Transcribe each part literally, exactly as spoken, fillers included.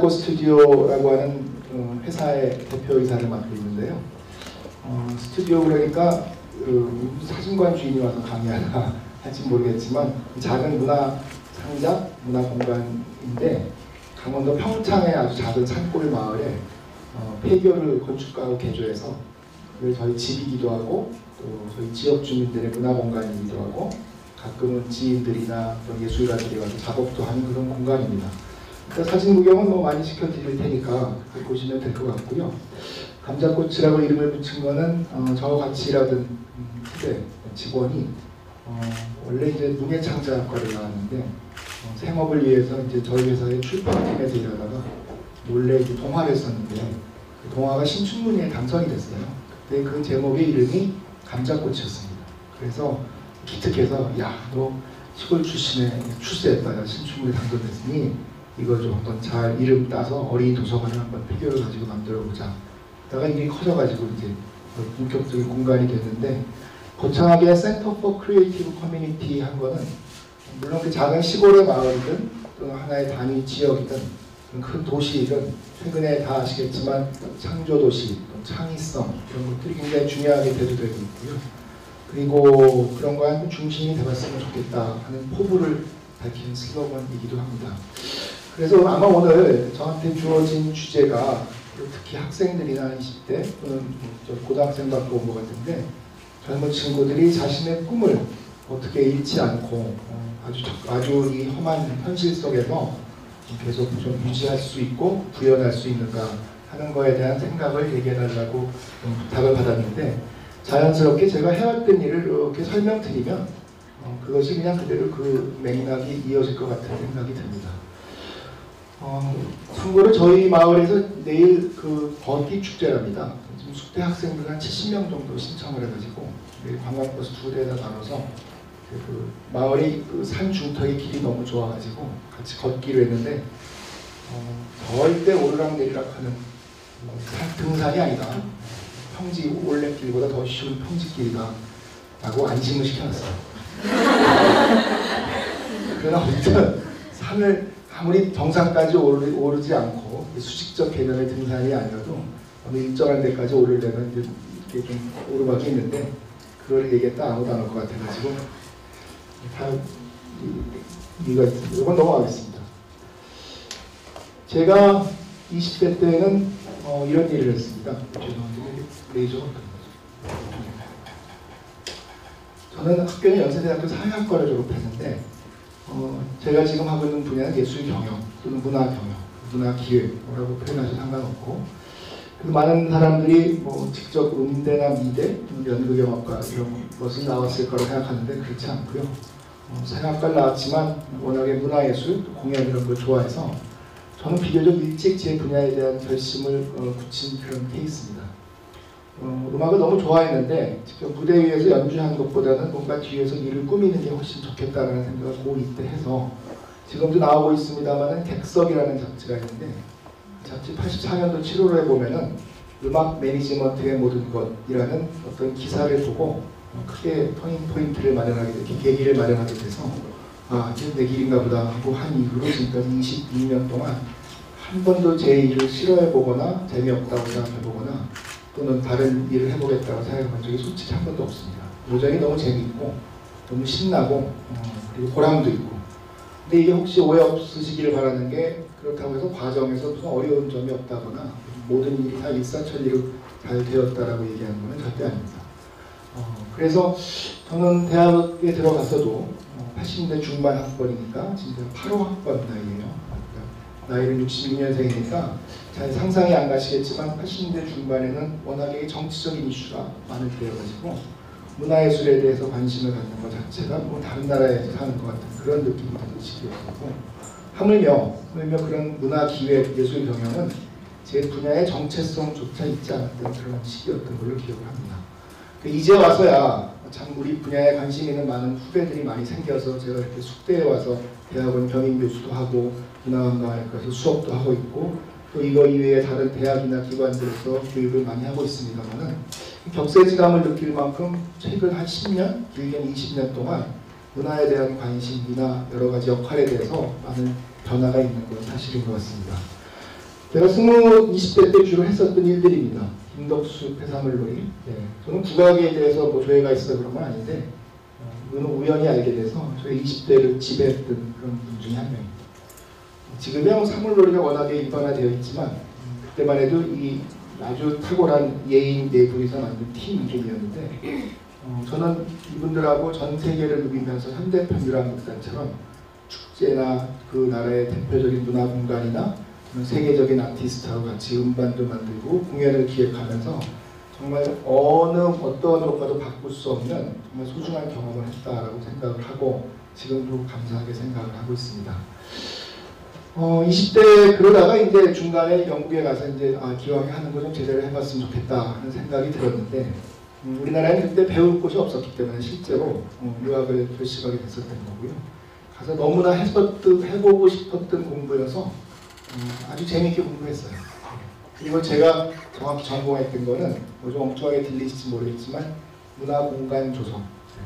감자꽃 스튜디오라고 하는 어, 회사의 대표이사를 맡고 있는데요. 어, 스튜디오 그러니까 그 사진관 주인이 와서 강의하나 할지 모르겠지만 작은 문화 상작, 문화 공간인데 강원도 평창의 아주 작은 산골 마을에 어, 폐교를 건축가하고 개조해서 그걸 저희 집이기도 하고 또 저희 지역 주민들의 문화 공간이기도 하고 가끔은 지인들이나 예술가들이 와서 작업도 하는 그런 공간입니다. 그러니까 사진 구경은 뭐 많이 시켜드릴 테니까 보시면 될 것 같고요. 감자꽃이라고 이름을 붙인 거는 어, 저와 같이 일하던 후배 직원이 어, 원래 이제 문예창작학과를 나왔는데 어, 생업을 위해서 이제 저희 회사의 출판팀에서 일하다가 몰래 이제 동화를 썼는데 그 동화가 신춘문예에 당선이 됐어요. 그때 그 제목의 이름이 감자꽃이었습니다. 그래서 기특해서 야, 너 시골 출신에 출세했다. 신춘문예에 당선됐으니 이걸 좀 한번 잘 이름 따서 어린이 도서관을 한번 폐교를 가지고 만들어보자. 그러다가 일이 커져가지고 이제 본격적인 공간이 됐는데 거창하게 센터 포 크리에이티브 커뮤니티 한 거는 물론 그 작은 시골의 마을이든 또는 하나의 단위 지역이든 큰 도시이든 최근에 다 아시겠지만 창조도시, 창의성 이런 것들이 굉장히 중요하게 대두되고 있고요. 그리고 그런 거에 한 중심이 되었으면 좋겠다 하는 포부를 밝힌 슬로건이기도 합니다. 그래서 아마 오늘 저한테 주어진 주제가 특히 학생들이나 이십 대 또는 고등학생 받고 온 것 같은데 젊은 친구들이 자신의 꿈을 어떻게 잃지 않고 아주 아주 이 험한 현실 속에서 계속 좀 유지할 수 있고 구현할 수 있는가 하는 거에 대한 생각을 얘기해달라고 부탁을 받았는데 자연스럽게 제가 해왔던 일을 이렇게 설명드리면 어, 그것이 그냥 그대로 그 맥락이 이어질 것 같은 생각이 듭니다. 어, 참고로 저희 마을에서 내일 그 버기 축제랍니다. 지금 숙대 학생들 한 칠십 명 정도 신청을 해가지고 내일 관광버스 두 대에다 나눠서 그 마을이 그 산 중턱의 길이 너무 좋아가지고 같이 걷기로 했는데 어, 더울 때 오르락 내리락 하는 뭐, 등산이 아니다. 평지 올레길보다 더 쉬운 평지길이다 라고 안심을 시켜놨어요. 그러나 어쨌든 산을 아무리 정상까지 오르, 오르지 않고 수직적 개념의 등산이 아니어도 어느 일정한 데까지 오르려면 이제 이렇게 좀 오르막이 있는데 그걸 얘기했다 아무도 안 올 것 같아가지고 다 이유가 있습니다. 이건 넘어가겠습니다. 제가 이십 대 때는 어, 이런 일을 했습니다. 죄송한데 레이저가 저는 학교는 연세대학교 사회학과를 졸업했는데 어, 제가 지금 하고 있는 분야는 예술 경영 또는 문화 경영, 문화 기획 뭐라고 표현하셔도 상관없고 그래서 많은 사람들이 뭐 직접 음대나 미대, 연극영화과 이런 것을 나왔을 거라고 생각하는데 그렇지 않고요. 어, 사회학과를 나왔지만 워낙에 문화예술, 공연 이런 걸 좋아해서 저는 비교적 일찍 제 분야에 대한 결심을 어, 굳힌 그런 케이스입니다. 어, 음악을 너무 좋아했는데 직접 무대 위에서 연주하는 것보다는 뭔가 뒤에서 일을 꾸미는 게 훨씬 좋겠다라는 생각을 고이 때 해서 지금도 나오고 있습니다만은 객석이라는 잡지가 있는데 잡지 팔십사 년도 칠월호에 보면은 음악 매니지먼트의 모든 것이라는 어떤 기사를 보고 크게 터닝 포인트를 마련하게 되고 계기를 마련하게 돼서 아 이게 내 길인가 보다 하고 한 이후로 지금까지 이십이 년 동안 한 번도 제 일을 싫어해보거나 재미없다고 생각해보거나 또는 다른 일을 해보겠다고 생각해본 적이 솔직히 한 번도 없습니다. 도전이 너무 재미있고 너무 신나고 어, 그리고 보람도 있고 근데 이게 혹시 오해 없으시기를 바라는 게 그렇다고 해서 과정에서 무슨 어려운 점이 없다거나 모든 일이 다 일사천리로 잘 되었다라고 얘기하는 것은 절대 아닙니다. 어, 그래서 저는 대학에 들어갔어도 어, 팔십 년대 중반 학번이니까 진짜 팔 호 학번 나이에요. 나이는 육십육 년생이니까 잘 상상이 안 가시겠지만 팔십 년대 중반에는 워낙에 정치적인 이슈가 많을 때여가지고 문화예술에 대해서 관심을 갖는 것 자체가 뭐 다른 나라에서 사는 것 같은 그런 느낌이 드는 시기였고 하물며, 하물며 그런 문화기획, 예술 경영은 제 분야의 정체성조차 있지 않았던 그런 시기였던 걸로 기억을 합니다. 이제 와서야 참 우리 분야에 관심 있는 많은 후배들이 많이 생겨서 제가 이렇게 숙대에 와서 대학원 겸임 교수도 하고 문화관광에 가서 수업도 하고 있고 또 이거 이외에 다른 대학이나 기관들에서 교육을 많이 하고 있습니다만은 격세지감을 느낄 만큼 최근 한 십 년, 길게는 이십 년 동안 문화에 대한 관심이나 여러 가지 역할에 대해서 많은 변화가 있는 건 사실인 것 같습니다. 제가 스무, 이십 대 때 주로 했었던 일들입니다. 김덕수 해산물놀이. 네. 저는 국악에 대해서 뭐 조예가 있어 그런 건 아닌데 이거는 우연히 알게 돼서 저희 이십 대를 지배했던 그런 분 중에 한 명입니다. 지금은 사물놀이가 워낙에 일반화되어 있지만 그때만 해도 이 아주 탁월한 예인 네 분이서 만든 팀 이름이었는데 어, 저는 이분들하고 전 세계를 누비면서 현대 평유랑극단처럼 축제나 그 나라의 대표적인 문화 공간이나 세계적인 아티스트하고 같이 음반도 만들고 공연을 기획하면서 정말 어느 어떤 것과도 바꿀 수 없는 정말 소중한 경험을 했다라고 생각을 하고 지금도 감사하게 생각을 하고 있습니다. 어, 이십 대 그러다가 이제 중간에 영국에 가서 이제 아, 기왕에 하는 거 좀 제대로 해봤으면 좋겠다 하는 생각이 들었는데 음, 우리나라에는 그때 배울 곳이 없었기 때문에 실제로 어, 유학을 결심하게 됐었던 거고요. 가서 너무나 해봤던, 해보고 싶었던 공부여서 어, 아주 재미있게 공부했어요. 그리고 제가 정확히 전공했던 거는 뭐 좀 엉뚱하게 들리실지 모르겠지만 문화공간 조성,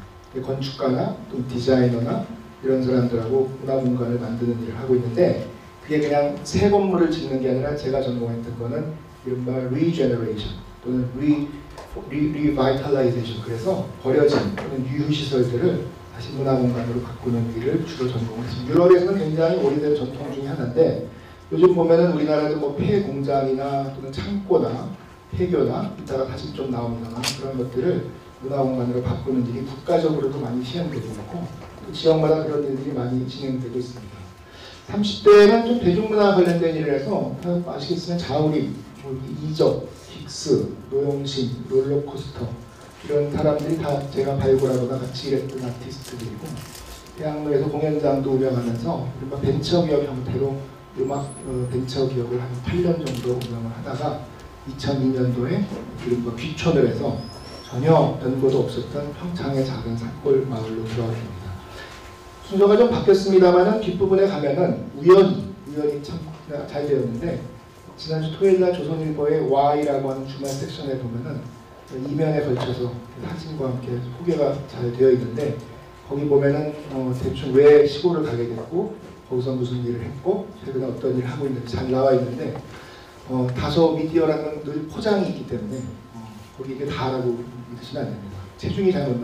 건축가나 또 디자이너나 이런 사람들하고 문화공간을 만드는 일을 하고 있는데 그게 그냥 새 건물을 짓는 게 아니라 제가 전공했던 거는 이른바 regeneration 또는 re, re, revitalization, 그래서 버려진 또는 유휴시설들을 다시 문화공간으로 바꾸는 일을 주로 전공했습니다. 유럽에서는 굉장히 오래된 전통 중에 하나인데 요즘 보면은 우리나라도 뭐 폐공장이나 또는 창고나 폐교나 이따가 다시 좀 나옵니다만 그런 것들을 문화공간으로 바꾸는 일이 국가적으로도 많이 시행되고 있고 또 지역마다 그런 일들이 많이 진행되고 있습니다. 삼십 대는 좀 대중문화 관련된 일을 해서 아시겠지만 자우림, 뭐 이적, 긱스, 노용신, 롤러코스터 이런 사람들이 다 제가 발굴하거나 같이 일했던 아티스트들이고 대학로에서 공연장도 운영하면서 벤처기업 형태로 음악 어, 벤처기업을 한 팔 년 정도 운영을 하다가 이천이 년도에 이른바 귀촌을 해서 전혀 연고도 없었던 평창의 작은 산골 마을로 들어왔습니다. 순서가 좀 바뀌었습니다만은 뒷부분에 가면은 우연히 우연히 참 잘 되었는데 지난주 토요일날 조선일보의 Y라고 하는 주말 섹션에 보면은 이면에 걸쳐서 사진과 함께 소개가 잘 되어 있는데 거기 보면은 어, 대충 왜 시골을 가게 됐고 거기서 무슨 일을 했고 최근에 어떤 일을 하고 있는지 잘 나와 있는데 어, 다소 미디어라는 늘 포장이 있기 때문에 어, 거기 이게 다라고 믿으시면 안 됩니다. 체중이 잘못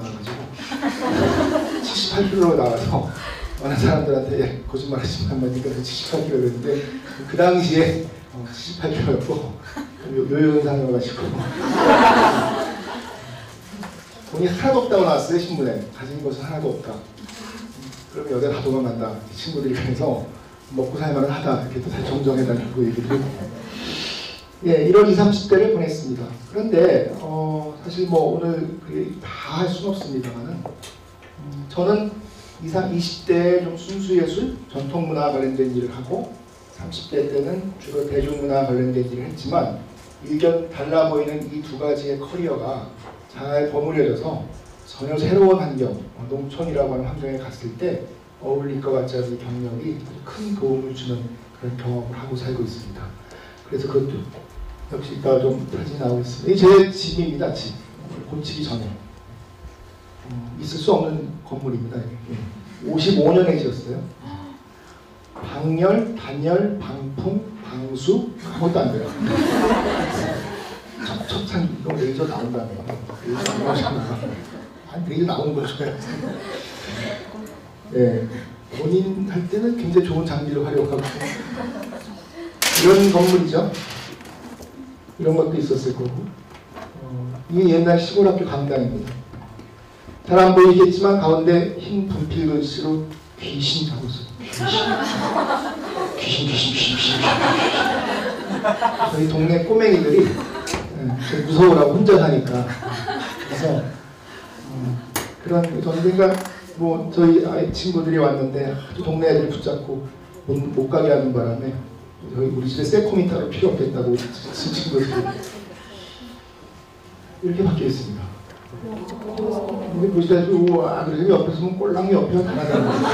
나와가지고 칠십팔 킬로그램로 나와서 많은 사람들한테 거짓말 하시면 한마디가 칠십팔 킬로그램인데 그 당시에 어, 칠십팔 킬로그램였고 요요현상을 가지고 돈이 하나도 없다고 나왔어요. 신문에. 가진 것은 하나도 없다. 그러면 여자 다 도망간다. 친구들이 그래서 먹고 살만은 하다. 이렇게 또 다시 정정해달라고 얘기를 했고 예, 일월 이십, 삼십 대를 보냈습니다. 그런데 어, 사실 뭐 오늘 다 할 수는 없습니다만은 음, 저는 이십 대에 좀 순수예술, 전통문화 관련된 일을 하고 삼십 대 때는 주로 대중문화 관련된 일을 했지만 일견 달라 보이는 이 두 가지의 커리어가 잘 버무려져서 전혀 새로운 환경, 농촌이라고 하는 환경에 갔을 때 어울릴 것 같지 않은 경력이 큰 도움을 주는 그런 경험을 하고 살고 있습니다. 그래서 그것도 역시 이따 좀 사진이 나오고 있습니다. 이게 제 집입니다. 집. 고치기 전에. 어, 있을 수 없는 건물입니다. 이게. 오십오 년에 지었어요. 방열, 단열, 방풍, 방수 아무것도 안 돼요. 첩첩산 이거 레이저 나온다며. 레이저 안 나오잖아. 아니 레이저 나오는 거죠. 예, 본인 할 때는 굉장히 좋은 장비를 활용하고 이런 건물이죠. 이런 것도 있었을 거고. 어, 이게 옛날 시골학교 강당입니다. 잘 안 보이겠지만 가운데 흰 분필 글씨로 귀신 적었어요. 귀신, 귀신, 귀신, 귀신, 귀신. 저희 동네 꼬맹이들이 예, 무서우라고 혼자 사니까. 그래서 어, 그런 언젠가 뭐 저희 아이 친구들이 왔는데 아주 동네 애들 붙잡고 못, 못 가게 하는 바람에 저희 우리 집에 새콤이 따로 필요 없겠다고 친구들이 이렇게 바뀌어 있습니다. 여기 보시다시피 우와 그래서 옆에서 보면 꼴랑 옆에 하나다.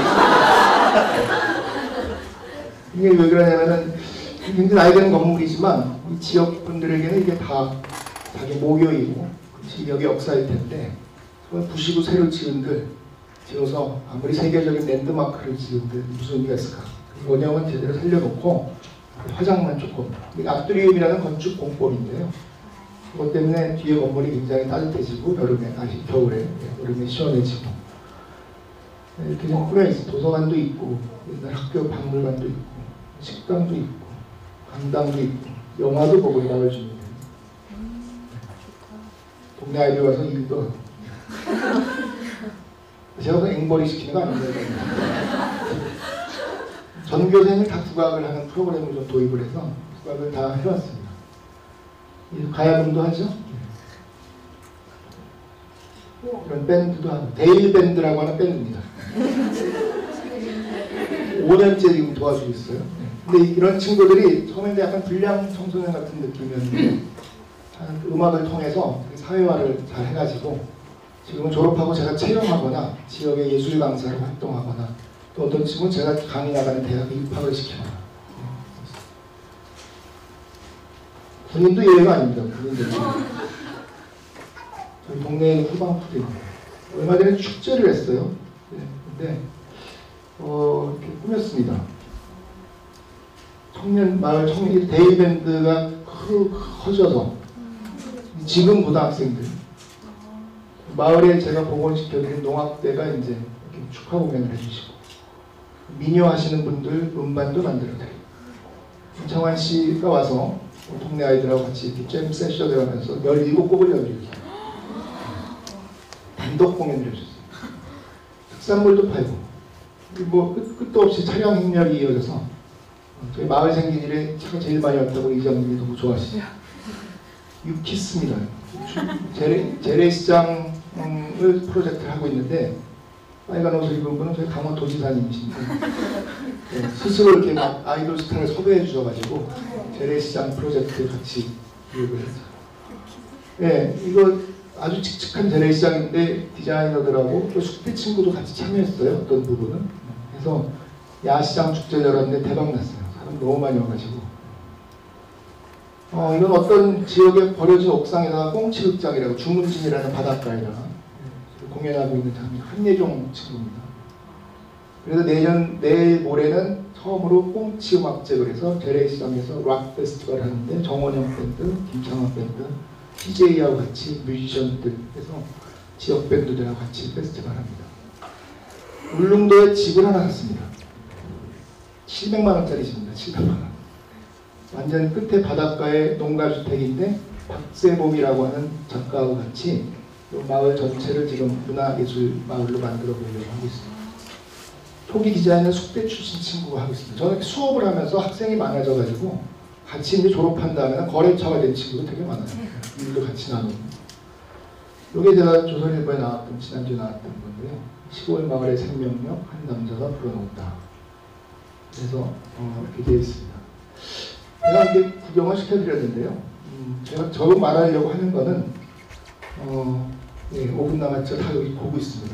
이게 왜 그러냐면은 굉장히 나이 드는 건물이지만 이 지역 분들에게는 이게 다 자기 모교이고 지역의 역사일 텐데 부시고 새로 지은들 지어서 아무리 세계적인 랜드마크를 지은들 무슨 의미가 있을까? 원형은 제대로 살려놓고 화장만 조금. 이게 압드리움이라는 건축 공법인데요. 그것 때문에 뒤에 건물이 굉장히 따뜻해지고 여름에, 아니 겨울에, 여름에 시원해지고 이렇게 좀 꾸며있어요. 도서관도 있고 옛날 학교 박물관도 있고 식당도 있고 강당도 있고 영화도 보고 나올 준비해요. 동네 아이들 와서 일도 하고. 제가 앵벌이 시키는 거 아닙니다. 전교생이 다 국악을 하는 프로그램을 좀 도입을 해서 국악을 다 해왔습니다. 가야금도 하죠. 이런 밴드도 하고 데일 밴드라고 하는 밴드입니다. 오 년째 지금 도와주고 있어요. 근데 이런 친구들이 처음에는 약간 불량 청소년 같은 느낌이었는데 음악을 통해서 사회화를 잘 해가지고 지금은 졸업하고 제가 체험하거나 지역의 예술 강사로 활동하거나 또 어떤 친구는 제가 강의 나가는 대학에 입학을 시키거나. 군인도 예외가 아닙니다. 군인들. 저희 동네에 후방부도 있고 얼마 전에 축제를 했어요. 네, 근데 어, 이렇게 꾸몄습니다. 청년 마을 청년 데이밴드가 커져서 지금 고등학생들 마을에 제가 복원시켜드린 농악대가 이제 이렇게 축하 공연을 해주시고 민요 하시는 분들 음반도 만들어드리고 정환 씨가 와서 동네 아이들하고 같이 이렇게 잼 세션을 하면서 열일곱 곡을 연주했어요. 단독 공연을 해줬어요. 특산물도 팔고 뭐 끝, 끝도 없이 촬영 행렬이 이어져서 저희 마을 생긴 일에 차가 제일 많이 왔다고 이장님이 너무 좋아하시죠. 유키스입니다. 재래, 재래시장을 프로젝트를 하고 있는데 빨간 옷을 입은 분은 저희 강원도지사님이신데 네, 스스로 이렇게 막 아이돌 스타를 섭외해 주셔가지고 재래시장 프로젝트에 같이 교육을 했어요. 네, 이거 아주 칙칙한 재래시장인데 디자이너들하고 또 숙대 친구도 같이 참여했어요. 어떤 부분은. 그래서 야시장 축제를 열었는데 대박 났어요. 사람 너무 많이 와가지고. 어, 이건 어떤 지역에 버려진 옥상에다가 꽁치극장이라고 주문진이라는 바닷가에다가 공연하고 있는 장면, 한예종 친구입니다. 그래서 내년, 내일 모레는 처음으로 꽁치 음악제를 해서 재래시장에서 락 페스티벌 하는데 정원영 밴드, 김창원 밴드, 피제이하고 같이 뮤지션들 해서 지역 밴드들하고 같이 페스티벌 합니다. 울릉도에 집을 하나 샀습니다. 칠백만 원짜리 집입니다. 칠백만 원. 완전 끝에 바닷가에 농가주택인데 박세범이라고 하는 작가하고 같이 마을 전체를 지금 문화예술 마을로 만들어 보려고 하고 있습니다. 초기 디자인은 숙대 출신 친구가 하고 있습니다. 저는 수업을 하면서 학생이 많아져가지고 같이 이제 졸업한 다음에는 거래처가 된 친구도 되게 많아요. 일도 같이 나누고. 이게 제가 조선일보에 나왔던, 지난주에 나왔던 건데요. 시골 마을의 생명력, 한 남자가 불어넣었다. 그래서 어, 이렇게 되어 있습니다. 제가 이제 구경을 시켜드렸는데요. 음, 제가 저 말하려고 하는 거는 어, 네, 오 분 남았죠. 다 여기 보고 있습니다.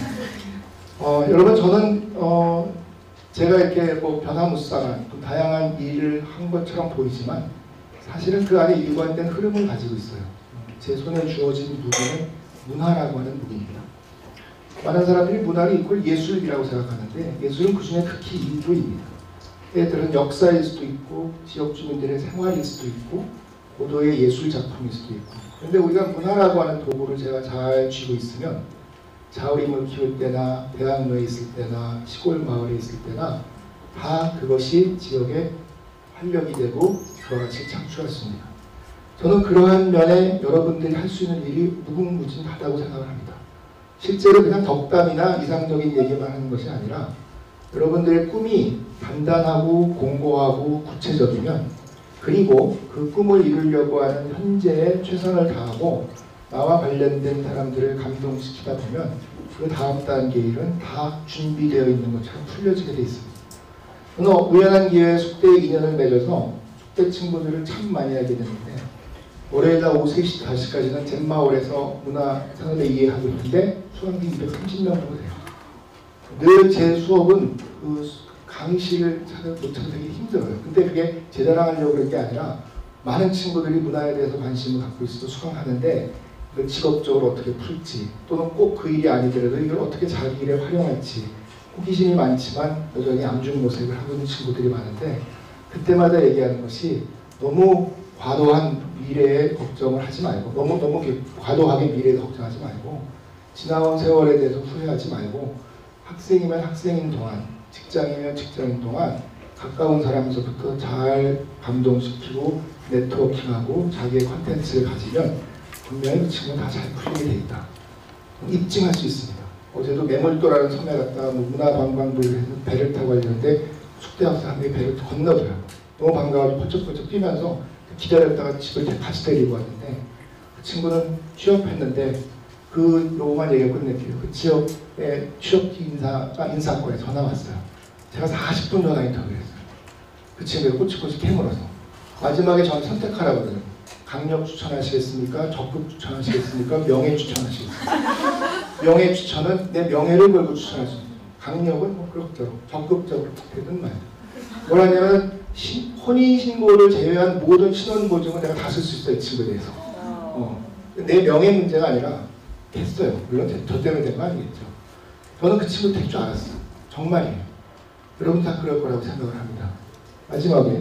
어, 여러분 저는 어, 제가 이렇게 뭐 변화무쌍한 또 다양한 일을 한 것처럼 보이지만 사실은 그 안에 일관된 흐름을 가지고 있어요. 제 손에 주어진 무기는 문화라고 하는 무기입니다. 많은 사람들이 문화를 이걸 예술이라고 생각하는데 예술은 그 중에 극히 일부입니다. 애들은 역사일 수도 있고 지역 주민들의 생활일 수도 있고 고도의 예술 작품일 수도 있고 그런데 우리가 문화라고 하는 도구를 제가 잘 쥐고 있으면 자우림을 키울 때나 대학로에 있을 때나 시골 마을에 있을 때나 다 그것이 지역의 활력이 되고 그와같이 창출했습니다. 저는 그러한 면에 여러분들이 할 수 있는 일이 무궁무진하다고 생각을 합니다. 실제로 그냥 덕담이나 이상적인 얘기만 하는 것이 아니라 여러분들의 꿈이 단단하고 공고하고 구체적이면 그리고 그 꿈을 이루려고 하는 현재에 최선을 다하고 나와 관련된 사람들을 감동시키다 보면 그 다음 단계 일은 다 준비되어 있는 것처럼 풀려지게 되어 있습니다. 저는 우연한 기회에 숙대에 인연을 맺어서 숙대 친구들을 참 많이 하게 됐는데 월요일날 오후 세 시 다섯 시까지는 젠마을에서 문화산업에 이해하고 있는데 수강생 이백삼십 명 정도 돼요. 늘 제 수업은 그 강의실을 찾아 못 찾아 되게 힘들어요. 근데 그게 제 자랑하려고 그런 게 아니라 많은 친구들이 문화에 대해서 관심을 갖고 있어서 수강하는데 그걸 직업적으로 어떻게 풀지 또는 꼭 그 일이 아니더라도 이걸 어떻게 자기 일에 활용할지 호기심이 많지만 여전히 암중모색을 하고 있는 친구들이 많은데 그때마다 얘기하는 것이 너무 과도한 미래에 걱정을 하지 말고 너무 너무 과도하게 미래에 걱정하지 말고 지나온 세월에 대해서 후회하지 말고 학생이면 학생인 동안 직장이면 직장인 동안 가까운 사람에서부터 잘 감동시키고 네트워킹하고 자기의 컨텐츠를 가지면 분명히 그 친구는 다 잘 풀리게 돼 있다. 입증할 수 있습니다. 어제도 매몰도라는 섬에 갔다가 뭐 문화관광부를 해서 배를 타고 가려는데 숙대 학생 한 명이 배를 건너줘요. 너무 반가워서 펄쩍펄쩍 뛰면서 기다렸다가 집을 같이 데리고 왔는데 그 친구는 취업했는데 그 요거만 얘기를 끝낼게요. 그 지역의 취업 인사가 인사권에 전화 왔어요. 제가 사십 분 전화 인터뷰를 했어요. 그 친구가 꼬치꼬치 캐물어서 마지막에 저는 선택하라고 그래요. 강력 추천하시겠습니까? 적극 추천하시겠습니까? 명예 추천하시겠습니까? 명예 추천은 내 명예를 걸고 추천할 수 있는 강력은 뭐 그럭저럭 적극적으로 되든 말든 뭐라냐면 혼인신고를 제외한 모든 신원보증은 내가 다 쓸 수 있어요. 이 친구에 대해서. 어. 내 명예 문제가 아니라 됐어요. 물론 저 때문에 된 거 아니겠죠. 저는 그 친구 될 줄 알았어요. 정말이에요. 여러분 다 그럴 거라고 생각을 합니다. 마지막에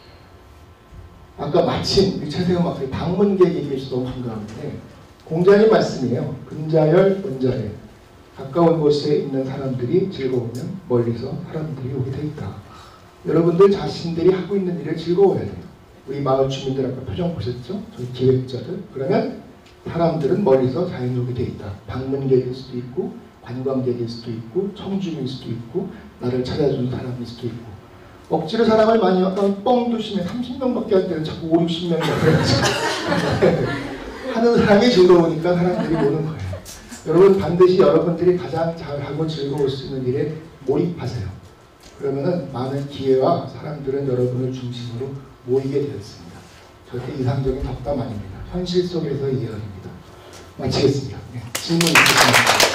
아까 마침 최세형 박사의 방문객 얘기해서 너무 반가웠는데 공자님 말씀이에요. 근자열 원자열 가까운 곳에 있는 사람들이 즐거우면 멀리서 사람들이 오게 돼 있다. 여러분들 자신들이 하고 있는 일을 즐거워야 돼요. 우리 마을 주민들 아까 표정 보셨죠? 저희 기획자들. 그러면 사람들은 멀리서 자연히 오게 돼 있다. 방문객일 수도 있고 관광객일 수도 있고 청중일 수도 있고 나를 찾아주는 사람일 수도 있고 억지로 사람을 많이 약간 뻥 두시면 삼십 명밖에 안 되는 자꾸 오십, 육십 명이 하는 사람이 즐거우니까 사람들이 오는 거예요. 여러분 반드시 여러분들이 가장 잘하고 즐거울 수 있는 일에 몰입하세요. 그러면은 많은 기회와 사람들은 여러분을 중심으로 모이게 되었습니다. 절대 이상적인 덕담 아닙니다. 현실 속에서의 예언입니다. 마치겠습니다. 네, 질문 있으십니까?